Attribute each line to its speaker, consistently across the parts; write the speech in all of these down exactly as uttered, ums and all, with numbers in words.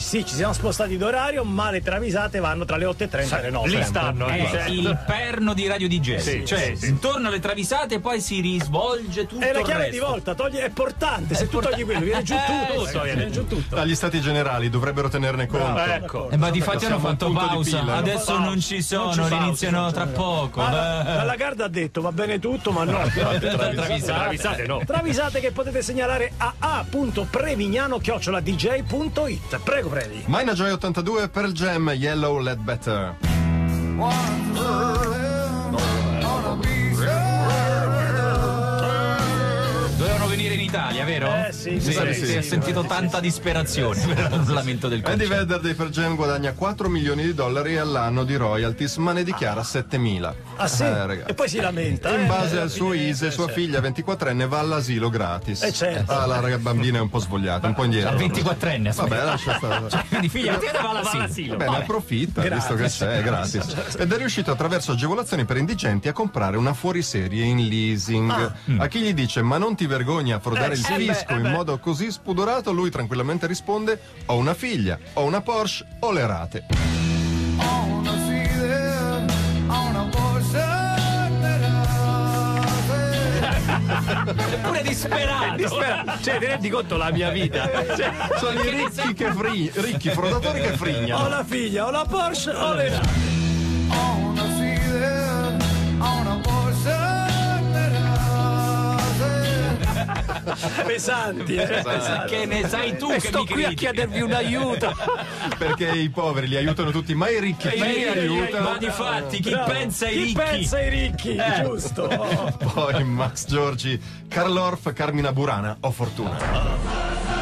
Speaker 1: sì, ci siamo spostati d'orario, ma le travisate vanno tra le otto e trenta e le nove.
Speaker 2: Lì stanno.
Speaker 3: È il perno di Radio D J.
Speaker 2: Sì,
Speaker 3: cioè,
Speaker 2: sì, sì.
Speaker 3: torna alle travisate e poi si risvolge tutto
Speaker 1: È la
Speaker 3: il
Speaker 1: chiave
Speaker 3: resto.
Speaker 1: di volta, togli, è portante, se
Speaker 3: È
Speaker 1: tu
Speaker 3: porta-
Speaker 1: togli quello viene giù
Speaker 3: Eh,
Speaker 1: tutto,
Speaker 3: sì,
Speaker 1: ragazzi, viene giù tutto.
Speaker 4: Dagli stati generali dovrebbero tenerne conto.
Speaker 2: Ecco.
Speaker 3: Eh, ma difatti hanno
Speaker 4: Siamo a un
Speaker 3: fatto
Speaker 4: punto di
Speaker 3: pausa.
Speaker 4: pilla, no?
Speaker 3: Adesso
Speaker 1: Pausa.
Speaker 3: non ci sono,
Speaker 1: Non ci pausa,
Speaker 3: iniziano
Speaker 1: non
Speaker 3: tra
Speaker 1: c'è.
Speaker 3: poco.
Speaker 1: Ma la,
Speaker 3: Eh.
Speaker 1: la Lagarde ha detto va bene tutto, ma no, travisate.
Speaker 2: Travisate no.
Speaker 1: Travisate che potete segnalare a a punto prevignano chiocciola d j punto i t. Prego, Previ.
Speaker 4: Mina Joy ottantadue per il Jam, Yellow Ledbetter.
Speaker 3: Dovevano venire in Italia, vero?
Speaker 1: Eh, sì,
Speaker 3: sì,
Speaker 1: sì,
Speaker 3: sì,
Speaker 4: sì,
Speaker 3: si è
Speaker 4: sì,
Speaker 3: sentito tanta disperazione per l'annullamento del
Speaker 4: Eddie
Speaker 3: concerto.
Speaker 4: Vedder dei Pearl Jam guadagna quattro milioni di dollari all'anno di royalties, ma ne dichiara settemila.
Speaker 1: Ah sì?
Speaker 4: Eh, ragazzi.
Speaker 1: E poi si lamenta.
Speaker 4: In
Speaker 1: eh,
Speaker 4: base
Speaker 1: alla
Speaker 4: al suo
Speaker 1: fine,
Speaker 4: I S E,
Speaker 1: eh,
Speaker 4: sua
Speaker 1: certo.
Speaker 4: figlia ventiquattrenne va all'asilo gratis.
Speaker 1: Eh, certo.
Speaker 4: Ah, la raga bambina è un po' svogliata, un po' indietro.
Speaker 3: ventiquattrenne,
Speaker 4: Vabbè,
Speaker 3: aspetta.
Speaker 4: lascia stare.
Speaker 3: Quindi figlia, ti va all'asilo.
Speaker 4: Beh, ne approfitta, visto che c'è, è gratis. Ed è riuscito attraverso agevolazioni per indigenti a comprare una fuoriserie in leasing. A chi gli dice ma non ti vergogni a frodare
Speaker 1: Eh,
Speaker 4: il
Speaker 1: sì,
Speaker 4: fisco
Speaker 1: beh, eh,
Speaker 4: in
Speaker 1: beh.
Speaker 4: modo così spudorato, lui tranquillamente risponde ho una figlia, ho una Porsche, ho le rate.
Speaker 3: Pure disperato.
Speaker 2: Dispera- Cioè, ti rendi conto la mia vita? Cioè,
Speaker 4: Sono i ricchi che fri- ricchi frodatori che
Speaker 1: Ho
Speaker 4: frignano.
Speaker 1: la figlia, ho la Porsche, ho le pesanti, eh? pesanti.
Speaker 3: Che ne sai tu
Speaker 2: e
Speaker 3: che
Speaker 2: sto
Speaker 3: mi
Speaker 2: qui a
Speaker 3: critichi?
Speaker 2: chiedervi un aiuto.
Speaker 4: Perché i poveri li aiutano tutti, ma i ricchi chi
Speaker 3: Ma
Speaker 4: li
Speaker 3: io-
Speaker 4: aiutano?
Speaker 3: Ma di fatti, chi
Speaker 1: Bravo.
Speaker 3: pensa ai
Speaker 1: Chi
Speaker 3: ricchi?
Speaker 1: pensa ai ricchi, giusto. Oh.
Speaker 4: Poi Max Giorgi, Karl Orff, Carmina Burana, ho fortuna.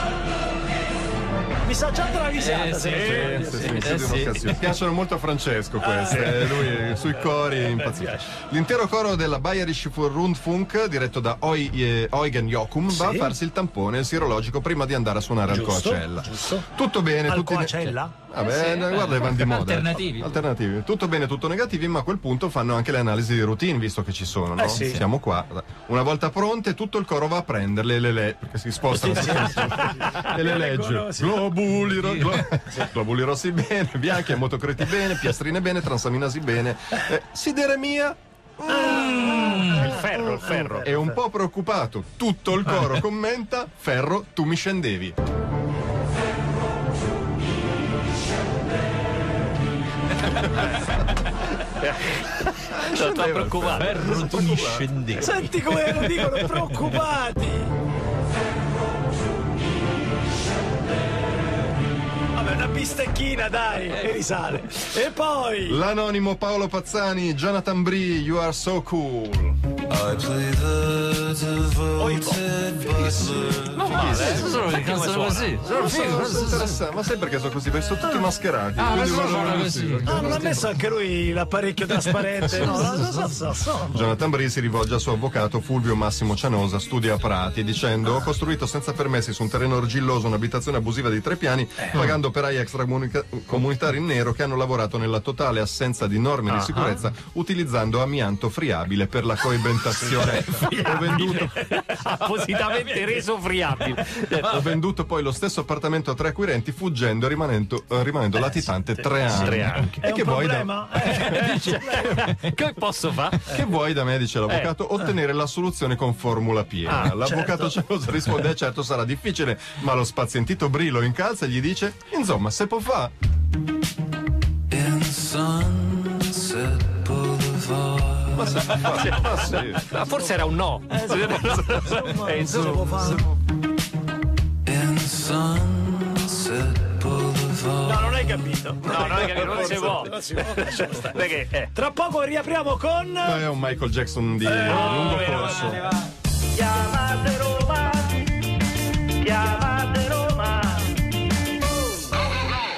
Speaker 1: Mi sa già travisata,
Speaker 3: Eh, sì,
Speaker 1: sempre.
Speaker 4: Sì, sì,
Speaker 3: sì,
Speaker 4: mi
Speaker 3: eh, sì.
Speaker 4: un'occasione. Piacciono molto a Francesco queste, eh, lui sui cori è impazzito. L'intero coro della Bayerische Rundfunk, diretto da Oi- eh, Eugen Jochum, va a
Speaker 1: Sì.
Speaker 4: farsi il tampone sierologico prima di andare a suonare al
Speaker 1: Giusto,
Speaker 4: Coachella.
Speaker 1: giusto.
Speaker 4: Tutto bene,
Speaker 1: Al
Speaker 4: tutti ne-
Speaker 1: Coachella?
Speaker 4: Vabbè, guarda i van di moda.
Speaker 3: Alternativi.
Speaker 4: Alternativi. Tutto bene, tutto negativi, ma a quel punto fanno anche le analisi di routine, visto che ci sono, no?
Speaker 1: Eh, sì.
Speaker 4: Siamo qua. Una volta pronte, tutto il coro va a prenderle e le le perché si spostano e le legge.
Speaker 1: Leggono, sì.
Speaker 4: Globuli, ro- glo- globuli rossi bene, bianchi, emotocreti bene, piastrine bene, transaminasi bene. Eh, sideremia
Speaker 2: Il ferro, il ferro.
Speaker 4: è un po' preoccupato. Tutto il coro commenta: Ferro, tu mi scendevi.
Speaker 2: Sono troppo preoccupato.
Speaker 3: Ferro, tu mi scendi.
Speaker 1: Senti come lo dicono, preoccupati. Vabbè, una bistecchina, dai, che risale. E poi...
Speaker 4: L'anonimo Paolo Pazzani, Jonathan Bree, You Are So Cool.
Speaker 3: Non male, eh, sono le canzoni così. Sono
Speaker 4: Sono, sono interessante, ma sai perché sono così? Perché sono tutti mascherati.
Speaker 3: Ah, ma
Speaker 4: quindi
Speaker 3: sono
Speaker 4: guarda
Speaker 3: così.
Speaker 1: Ah, non ha messo anche lui l'apparecchio trasparente? No, no, no, no, no, no.
Speaker 4: Jonathan Bree si rivolge al suo avvocato Fulvio Massimo Cianosa, studia a Prati, dicendo: ho costruito senza permessi su un terreno argilloso un'abitazione abusiva di tre piani, pagando operai extracomunitari in nero che hanno lavorato nella totale assenza di norme di sicurezza, utilizzando amianto friabile per la coibentazione. Ho venduto,
Speaker 2: Appositamente reso friabile.
Speaker 4: ho venduto poi lo stesso appartamento a tre acquirenti, fuggendo e rimanendo, eh, rimanendo latitante tre anni.
Speaker 2: Tre anni.
Speaker 4: E
Speaker 1: È
Speaker 4: che
Speaker 1: un
Speaker 4: vuoi da,
Speaker 1: problema? Eh,
Speaker 2: Dice, che posso fare?
Speaker 4: che vuoi da me, dice l'avvocato, ottenere la soluzione con formula piena.
Speaker 2: Ah,
Speaker 4: L'avvocato Cianosa risponde: certo sarà difficile, ma lo spazientito Bree lo incalza e gli dice: insomma, se può fa.
Speaker 5: In Sunset Boulevard.
Speaker 4: Ma se può fa. Ma sì.
Speaker 2: Ma forse era un no. Eh, insomma.
Speaker 1: può fare.
Speaker 5: In Sunset Boulevard.
Speaker 1: No, non hai capito.
Speaker 2: No, non è che non si può.
Speaker 1: Non si può, lasciamo stare.
Speaker 2: Perché? Eh.
Speaker 1: Tra poco riapriamo con...
Speaker 4: Ma è un Michael Jackson di lungo corso.
Speaker 1: Chiamate Roma, chiamate Roma.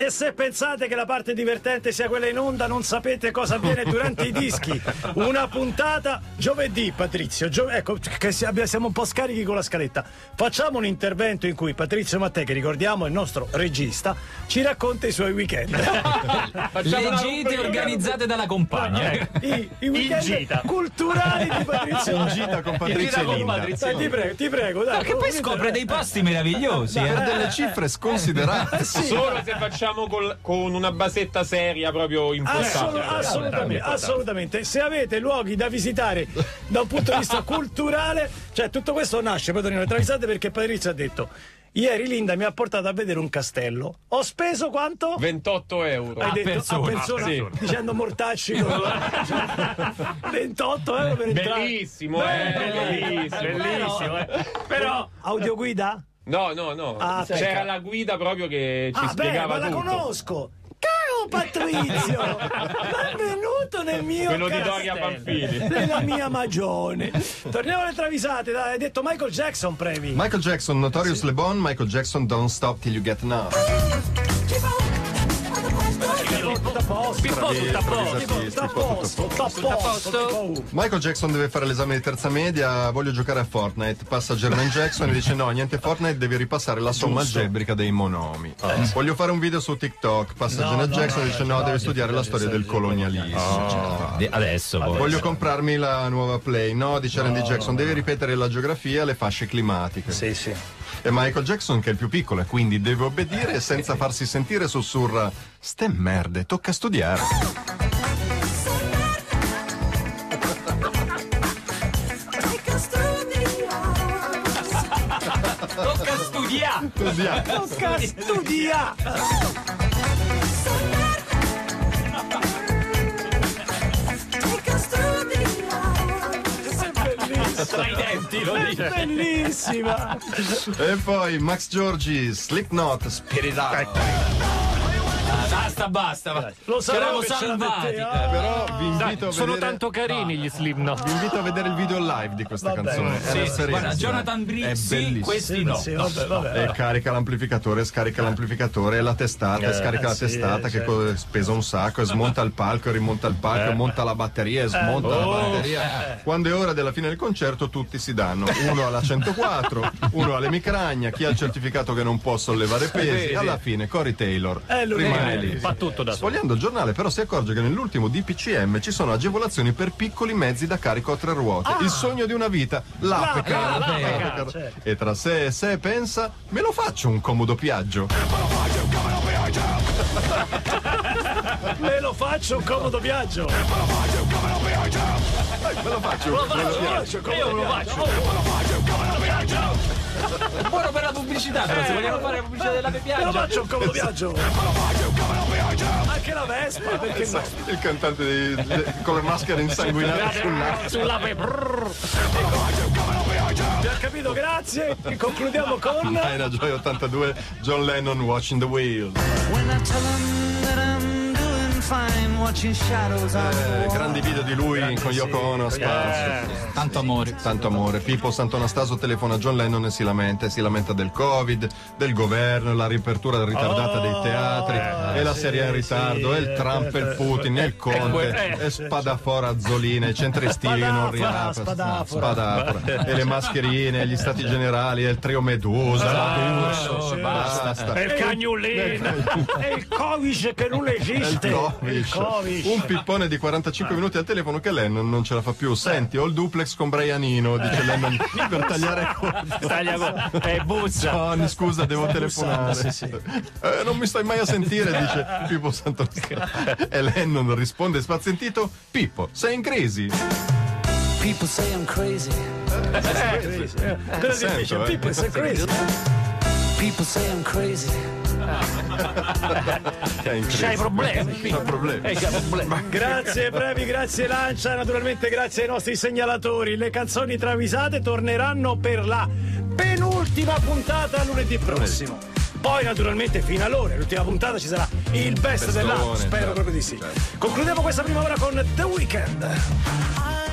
Speaker 1: E se pensate che la parte divertente sia quella in onda, non sapete cosa avviene durante i dischi. Una puntata giovedì, Patrizio. Gio- ecco, che siamo un po' scarichi con la scaletta. Facciamo un intervento in cui Patrizio Mattei, che ricordiamo è il nostro regista, ci racconta i suoi weekend.
Speaker 3: Le gite organizzate dalla compagna.
Speaker 1: Eh, I, i weekend culturali di Patrizio.
Speaker 4: In gita con Patrizio e Linda.
Speaker 1: Dai, ti prego, ti prego. Dai,
Speaker 3: Che poi scopre dei posti meravigliosi.
Speaker 4: Per
Speaker 3: Eh.
Speaker 4: delle cifre sconsiderate.
Speaker 2: Solo se facciamo col- con una basetta seria proprio impostata.
Speaker 1: Assolu- assolutamente, assolutamente. Se avete luoghi da visitare da un punto di vista culturale, cioè tutto questo nasce, poi torniamo alle travisate, perché Patrizio ha detto: ieri Linda mi ha portato a vedere un castello. Ho speso quanto?
Speaker 2: ventotto euro.
Speaker 1: Hai
Speaker 3: A
Speaker 1: detto
Speaker 3: persona.
Speaker 1: a persona,
Speaker 2: Sì.
Speaker 1: dicendo mortacci. ventotto euro per entrare.
Speaker 2: Bellissimo, eh, bellissimo.
Speaker 1: Bellissimo, eh. Però audioguida?
Speaker 2: No, no, no.
Speaker 1: Ah,
Speaker 2: C'era
Speaker 1: pecca.
Speaker 2: la guida proprio che ci
Speaker 1: Ah, beh,
Speaker 2: spiegava
Speaker 1: ma la
Speaker 2: tutto.
Speaker 1: conosco. Caro Patrizio, benvenuto nel mio
Speaker 2: Quello di
Speaker 1: castello,
Speaker 2: Doria Pamphili.
Speaker 1: nella mia magione. Torniamo alle travisate, dai, hai detto Michael Jackson, Previ.
Speaker 4: Michael Jackson, Notorious Le Bon, Michael Jackson, Don't Stop Till You Get Enough.
Speaker 1: Tutto a posto,
Speaker 3: Pippo, tutto a posto.
Speaker 1: tutto a posto, tutto a posto, tipo,
Speaker 4: Michael Jackson deve fare l'esame di terza media, voglio giocare a Fortnite, passa Jermaine Jackson e dice no, niente Fortnite, devi ripassare la somma algebrica dei monomi. Voglio fare un video su TikTok, passa
Speaker 1: No,
Speaker 4: Janet
Speaker 1: no,
Speaker 4: Jackson
Speaker 1: no,
Speaker 4: e dice
Speaker 1: no,
Speaker 4: no,
Speaker 1: no,
Speaker 4: devi
Speaker 1: no,
Speaker 4: studiare
Speaker 1: no,
Speaker 4: la
Speaker 1: no,
Speaker 4: storia
Speaker 1: no,
Speaker 4: del
Speaker 1: no,
Speaker 4: colonialismo.
Speaker 3: Di- Adesso poi.
Speaker 4: Voglio comprarmi la nuova Play, no, dice Randy Jackson, devi ripetere la geografia, le fasce climatiche.
Speaker 1: Sì, sì.
Speaker 4: E Michael Jackson, che è il più piccolo e quindi deve obbedire, e senza farsi sentire sussurra: ste merde, tocca studiare.
Speaker 3: Tocca studiare.
Speaker 4: Studiare.
Speaker 1: Tocca studia.
Speaker 3: Tra i denti lo
Speaker 1: È
Speaker 3: dice.
Speaker 1: bellissima.
Speaker 4: E poi Max Giorgi, Slipknot, Spirit Out.
Speaker 3: Basta, basta. va.
Speaker 1: Lo sapevo
Speaker 3: Siamo
Speaker 1: che ce
Speaker 3: salvati.
Speaker 1: l'avete. Ah.
Speaker 4: Però vi invito a
Speaker 6: Sono
Speaker 4: vedere
Speaker 6: tanto carini gli Slipknot.
Speaker 4: vi invito a vedere il video live di questa
Speaker 1: Vabbè,
Speaker 4: canzone. È
Speaker 3: Sì,
Speaker 4: una serie
Speaker 3: guarda,
Speaker 4: di-
Speaker 3: Jonathan Briggs,
Speaker 4: è
Speaker 3: sì,
Speaker 4: bellissimo.
Speaker 3: questi no.
Speaker 1: Sì, vabbè, vabbè.
Speaker 4: E carica l'amplificatore, scarica l'amplificatore, e la testata, e scarica la
Speaker 1: sì,
Speaker 4: testata che
Speaker 1: certo.
Speaker 4: co- pesa un sacco, e smonta il palco, e rimonta il palco, e monta la batteria, e smonta la
Speaker 1: oh,
Speaker 4: batteria. Quando è ora della fine del concerto tutti si danno. Uno ha la centoquattro, uno ha l'emicrania, chi ha il certificato che non può sollevare pesi. Alla fine Corey Taylor
Speaker 1: Eh, lui
Speaker 4: rimane
Speaker 1: è-
Speaker 4: lì.
Speaker 6: Fa tutto da solo.
Speaker 4: Sfogliando il giornale però si accorge che nell'ultimo D P C M ci sono agevolazioni per piccoli mezzi da carico a tre ruote. Il sogno di una vita, l'Apecar.
Speaker 1: L'Apecar,
Speaker 4: L'Apecar.
Speaker 1: certo.
Speaker 4: E tra sé e sé pensa, me lo faccio un comodo piaggio.
Speaker 1: Me lo faccio un comodo viaggio.
Speaker 4: Me lo faccio un comodo piaggio.
Speaker 3: Io lo faccio. Buono per la pubblicità, però se vogliamo fare la pubblicità della
Speaker 1: Me lo
Speaker 3: Piaggia.
Speaker 1: faccio un comodo viaggio. Anche la Vespa, perché no?
Speaker 4: Il cantante di- di- con le maschere insanguinate sul naso.
Speaker 6: Sulla pe-
Speaker 1: Vi ho capito, grazie. E concludiamo con
Speaker 4: Era Joy ottantadue, John Lennon, Watching the Wheels.
Speaker 5: When I tell 'em that I'm doing fine, watching shadows on the
Speaker 4: Eh,
Speaker 5: wall.
Speaker 4: grandi video di lui con Yoko Ono a spazio.
Speaker 3: Tanto amore.
Speaker 4: Tanto amore. Pippo Sant'Anastaso telefona a John Lennon e si lamenta, e si lamenta del Covid, del governo, la riapertura ritardata dei teatri, e la serie in ritardo, e il Trump e il Putin, e il Conte, e spadafora Azzolina, i centri estivi che non
Speaker 1: Spadafora,
Speaker 4: riaprono,
Speaker 1: spadafora.
Speaker 4: spadafora, e le mascherine, e gli stati generali, e il trio Medusa, la Duce, basta, sta.
Speaker 1: E il cagnolino. E il Covid che non esiste.
Speaker 4: Il Covid.
Speaker 1: Il Covid.
Speaker 4: Un pippone di quarantacinque minuti al telefono che Lennon non ce la fa più. Senti, ho il duplex con Brianino, dice Lennon, per tagliare corto.
Speaker 6: Taglia co- e buzza.
Speaker 4: Johnny, scusa, devo telefonare.
Speaker 1: sì, sì.
Speaker 4: Eh, non mi stai mai a sentire, dice Pippo Sant'Anastaso. E Lennon risponde spazientito: Pippo, sei in crisi?
Speaker 5: People say I'm crazy.
Speaker 1: Cosa si
Speaker 4: Sento,
Speaker 1: dice?
Speaker 4: eh.
Speaker 1: Pippo, sei crazy.
Speaker 5: People say I'm crazy.
Speaker 4: È in crisi.
Speaker 6: C'hai problemi.
Speaker 4: C'hai problemi.
Speaker 6: Eh, c'hai problemi.
Speaker 1: Grazie Previ, grazie Lancia, naturalmente grazie ai nostri segnalatori. Le canzoni travisate torneranno per la penultima puntata lunedì prossimo. Poi naturalmente fino all'ora, l'ultima puntata ci sarà il best
Speaker 4: Bestone,
Speaker 1: dell'anno, spero
Speaker 4: certo,
Speaker 1: proprio di sì.
Speaker 4: certo.
Speaker 1: Concludiamo questa prima ora con The Weeknd.
Speaker 7: I